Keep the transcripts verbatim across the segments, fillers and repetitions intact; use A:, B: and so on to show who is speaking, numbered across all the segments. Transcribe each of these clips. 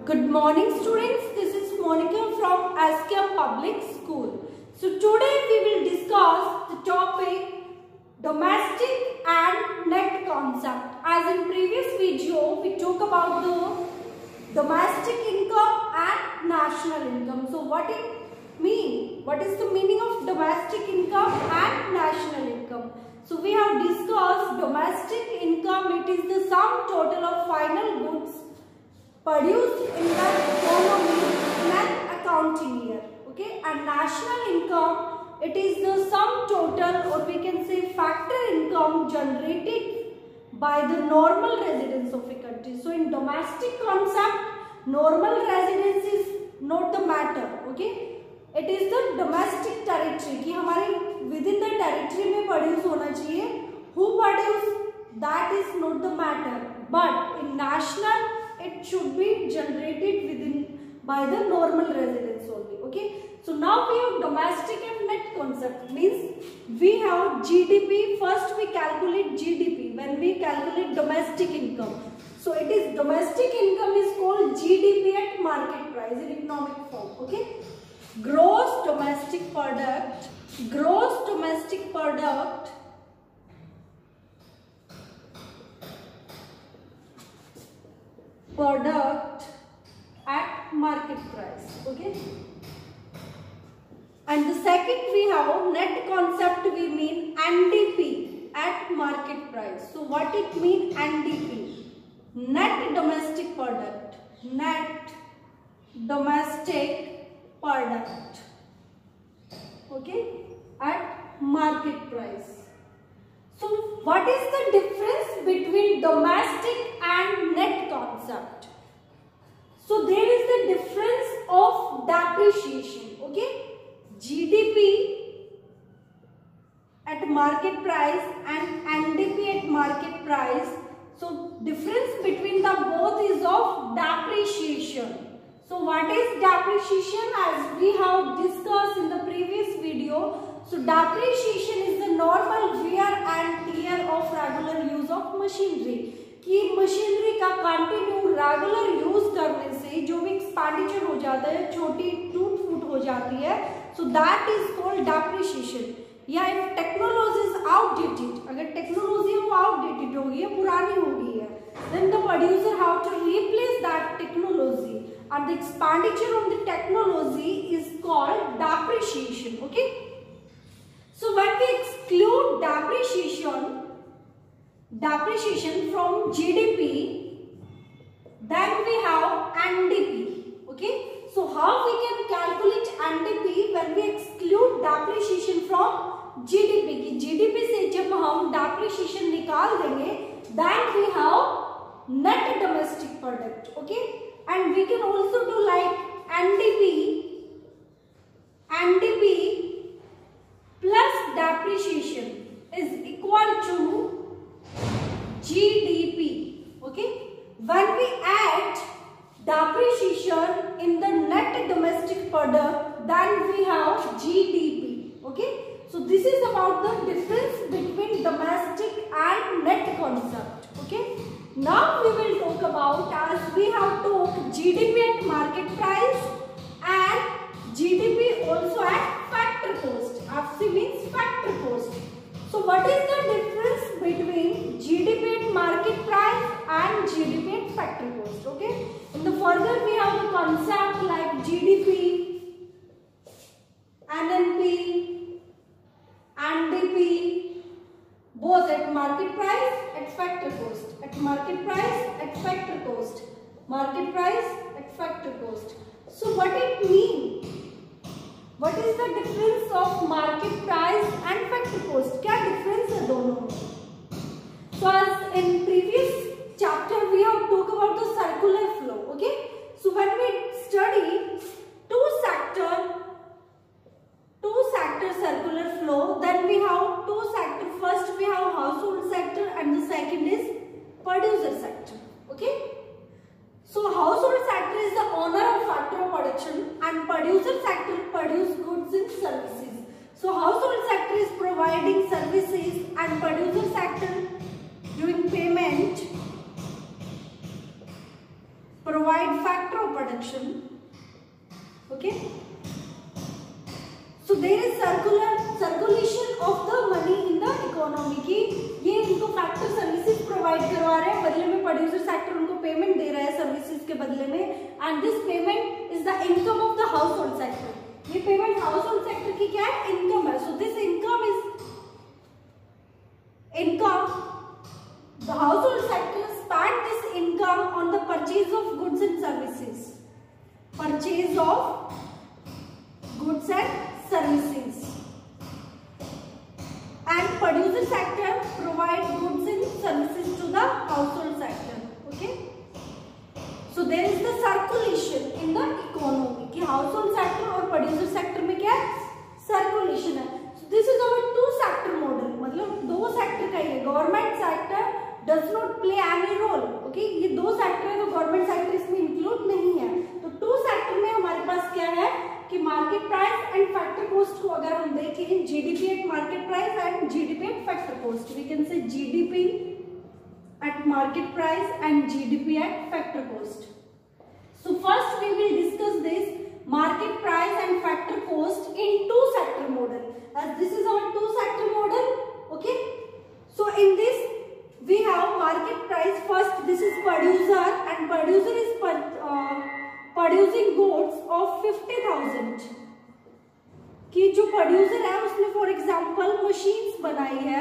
A: Good morning students, this is Monica from S K M Public School. So today we will discuss the topic domestic and net concept. As in previous video we talk about the domestic income and national income. So what it mean? What is the meaning of domestic income and national income? So we have discussed domestic income, it is the sum total of final goods produced in the economy in an accounting year. Okay, and national income, it is the sum total, or we can say factor income generated by the normal residents of a country. So in domestic concept, normal residence is not the matter. Okay, it is the domestic territory कि हमारे within the territory में produce होना चाहिए. Who produce, that is not the matter. But in national, it should be generated within by the normal residents only. Okay, so now we have domestic and net concept, means we have G D P. First we calculate G D P when we calculate domestic income. So it is domestic income is called G D P at market price in economic form. Okay, gross domestic product, gross domestic product product at market price. Okay, and the second we have net concept, we mean N D P at market price. So what it mean N D P? Net domestic product, net domestic product, okay, at market price. So what is the difference between domestic and net concept? So there is the difference of depreciation. Okay, G D P at market price and N D P at market price. So difference between the both is of depreciation. So what is depreciation? As we have discussed in the previous video, so depreciation is the normal wear and tear of regular use of machinery. कि machinery का continue regular use करने से जो भी expenditure हो जाता है, छोटी टूट फूट हो जाती है, so that is called depreciation. या इफ टेक्नोलॉजी इज आउटडेटेड, अगर टेक्नोलॉजी वो आउटडेटेड हो गई है, पुरानी हो गई है, then the producer have to replace that technology and the expenditure on the technology is called depreciation. Okay, so when we exclude depreciation depreciation from G D P, then we have N D P. Okay, so how we can calculate N D P when we exclude depreciation from G D P? कि G D P से जब हम depreciation निकाल देंगे, then we have net domestic product. Okay, and we can also do like N D P, N D P plus depreciation is equal to G D P. Okay, when we add depreciation in the net domestic product, then we have G D P. Okay, so this is about the difference between domestic and net concept. Okay, now we will talk about, as we have talked G D P at market price and G D P also at factor cost. F C means factor cost. So what is the difference between G D P at market price and G D P at factor cost? Okay, in the further we have the concept like G D P, N N P, N D P, both at market price, at factor cost, at market price, at factor cost, market price, at factor cost. So what it mean? What is the difference of market price and factor cost? क्या difference है दोनों में? So as in previous chapter we have talked about the circular flow. Okay, so when we study two sector, two sector circular flow, then we have two sector. First we have household sector and the second is producer sector. Okay, so household sector is the owner of factor of production and producer sector produce goods and services. So household sector is providing services and producer sector doing payment, provide factor of circular circulation of the money in the economy की ये इनको factor services provide करवा रहे हैं, बदले में producer sector उनको payment दे रहा है सर्विसेज के बदले में, and this payment is the income of the household sector. ये पेमेंट हाउस होल्ड सेक्टर की क्या है? इनकम है। So this income is income the household sector spend this income on the purchase of goods and services. Purchase of goods and services. And producer sector provide goods and services to the household sector. Okay. So there is the circulation in the economy. कि household sector और producer sector में क्या है? Circulation है. So this is our two sector model. मतलब दो sector का ही है. Government sector does not play any role. Okay, ये दो सेक्टर है तो गवर्नमेंट सेक्टर इसमें इंक्लूड नहीं है। तो टू सेक्टर में हमारे पास क्या है कि market price and factor cost को अगर हम देखें, GDP at market price and GDP at factor cost, we can say GDP at market price and GDP at factor cost. So first we will discuss this market price and factor cost in two sector model, as this is our two sector model. Okay, so in this we have market price. First this is producer, and producer is per, uh, producing goods of fifty thousand कि जो producer है उसने for example machines बनाई है,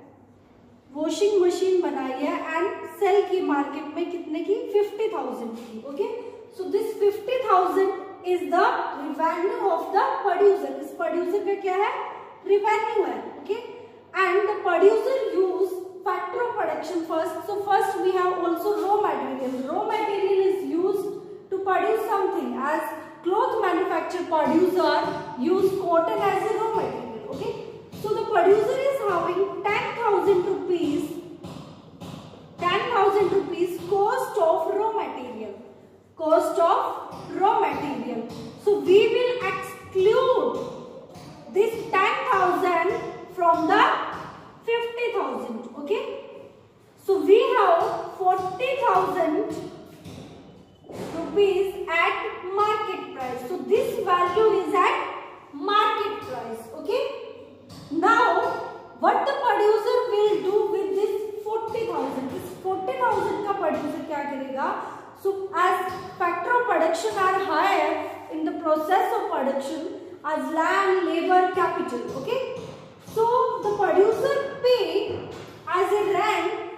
A: washing machine बनाई है and cell की market में कितने की? फिफ्टी थाउजेंड की। Okay, so this fifty thousand is the revenue of the producer. इस प्रोड्यूसर का क्या है? रिवेन्यू है। Okay, and the producer use factor of production first. So first we have also raw material. Raw material is used to produce something. As cloth manufacturer, producer use cotton as a raw material. Okay, so the producer is having ten thousand rupees, ten thousand rupees cost of raw material, cost of raw material. So we will exclude this ten thousand from the fifty thousand. Okay, so we have forty thousand rupees at market price. So this value is at market price. Okay, now what the producer will do with this forty thousand? This forty thousand का producer क्या करेगा? So as factor of production are higher in the process of production as land, labor, capital. Okay, so the producer pay as a rent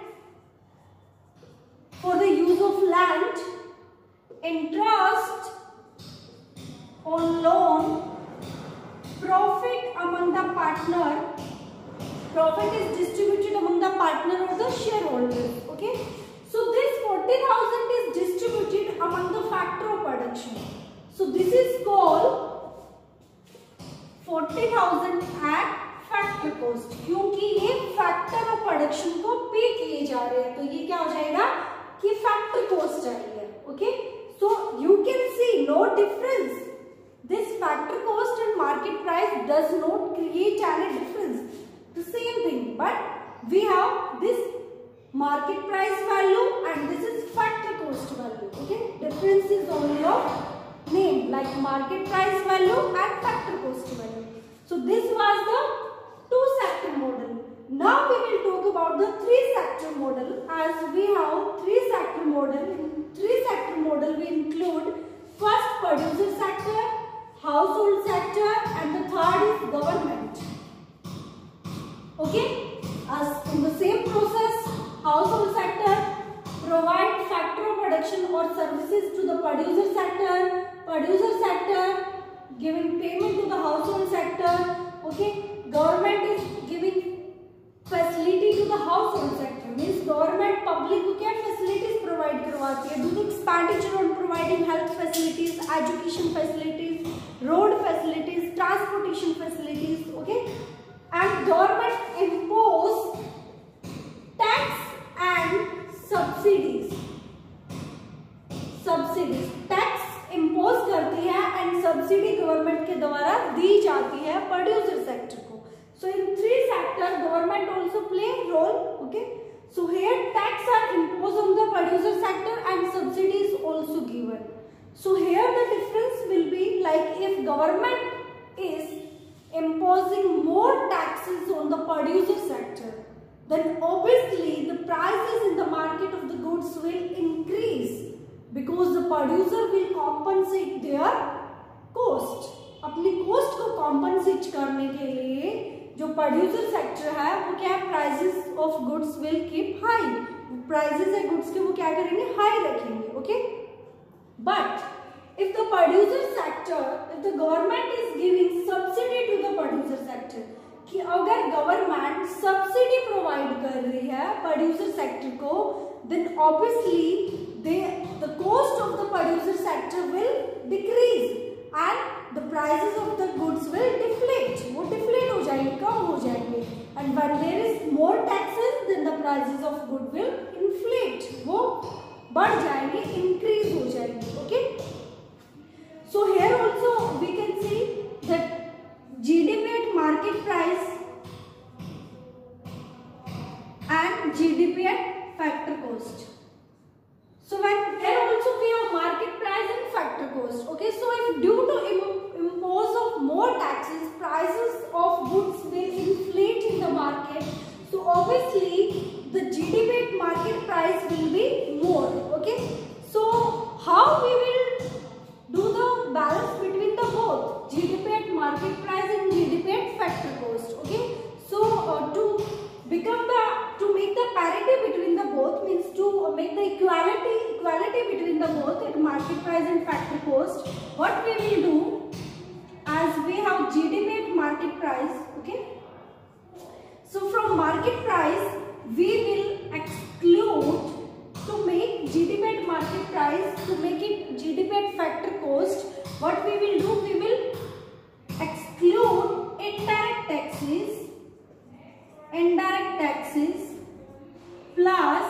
A: for the use of land, interest on loan, profit among the partner, profit is distributed among the partner or the shareholders. Okay, so this forty thousand is distributed among the factor of production. So this is called forty thousand at factor cost, क्योंकि ये factor of production को पे किए जा रहे हैं तो ये क्या हो जाएगा कि फैक्टर कॉस्ट आ रही है। Okay, so you can see no difference, this factor cost and market price does not create any difference, the same thing, but we have this market price value and this is factor cost value. Okay, difference is only of name, like market price value and factor cost value. So this was the two sector model. Now we will talk about the three sector model, as we have three sector model. In three sector model we include first producer sector, household sector, and the third is government. Okay, as in the same process, household sector provide factor of production or services to the producer sector, producer sector giving payment to the household sector. Okay, government is giving facility to the household sector, means government public को क्या facilities provide करवाती है, doing expenditure on providing health facilities, education facilities, road facilities, transportation facilities. Okay, and government impose tax and subsidies, subsidies tax impose करती है and subsidy government के द्वारा दी जाती है प्रोड्यूसर सेक्टर को। So in three sector government also play role. Okay, so here tax are imposed on the producer sector and subsidies also given. So here the difference will be like if government is imposing more taxes on the producer sector, then obviously the prices in the market of the goods will increase because the producer will compensate their cost. अपनी cost को compensate करने के लिए जो producer sector है वो क्या है, prices of goods will keep high. Prices है goods के वो क्या करेंगे, high रखेंगे. Okay? But if the producer sector, if the government is giving subsidy to the producer sector, कि अगर गवर्नमेंट सब्सिडी प्रोवाइड कर रही है प्रोड्यूसर सेक्टर को, then obviously they the cost of the producer sector will decrease and the prices of the goods will deflate. वो deflate हो जाएंगे, कम हो जाएंगे. And when there is more taxes, then the prices of good will inflate. वो बढ़ जाएंगे, increase हो जाएंगे. Okay? So here also we can see that G D P at market price and G D P at factor cost. So when here also we have market price and factor cost. Okay, so if due to im impose of more taxes, prices of goods will inflate in the market. So obviously the G D P at market price will be more. Okay, so how we will do the balance between the both G D P at market price and G D P at factor cost. Okay, so uh, to become the to make the parity between the both means to make the equality equality between the both at market price and factor cost, what we will do, as we have G D P at market price. Okay, so from market price we will exclude, to make G D P at market price, to make it G D P at factor cost, what we will do, we will exclude indirect taxes, indirect taxes plus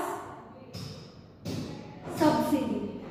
A: subsidy.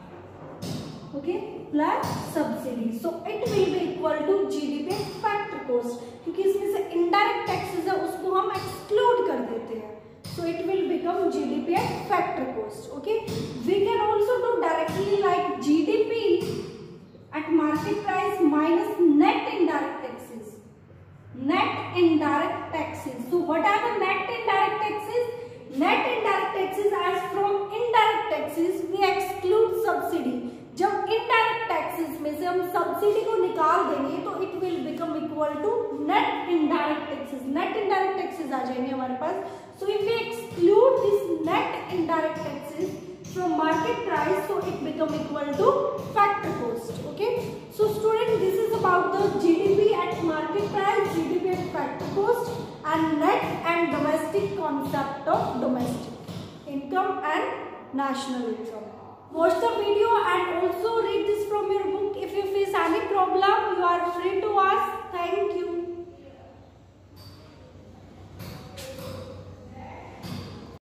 A: Okay, plus subsidy. So it will be equal to G D P at factor cost. क्योंकि इसमें से indirect taxes है उसको हम exclude कर देते हैं. So it will become G D P at factor cost. Okay, we can also do directly like G D P at market price minus net indirect taxes. Net indirect taxes. So what are the net indirect taxes? Net indirect taxes, as from indirect taxes we exclude subsidy. जब indirect taxes में से हम subsidy को निकाल देंगे तो it will become equal to net indirect taxes. Net indirect taxes आ जाएंगे हमारे पास. So if we exclude this net indirect taxes from market price, so it become equal to factor cost. Okay. So student, this is about the G D P at market price, G D P at factor cost, and net and domestic concept of domestic income and national income. Watch the video and also read this from your book. If you face any problem